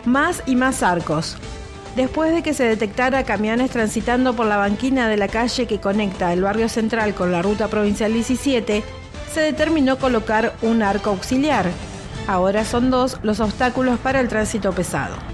Más y más arcos. Después de que se detectara camiones transitando por la banquina de la calle que conecta el barrio central con la ruta provincial 17, se determinó colocar un arco auxiliar. Ahora son 2 los obstáculos para el tránsito pesado.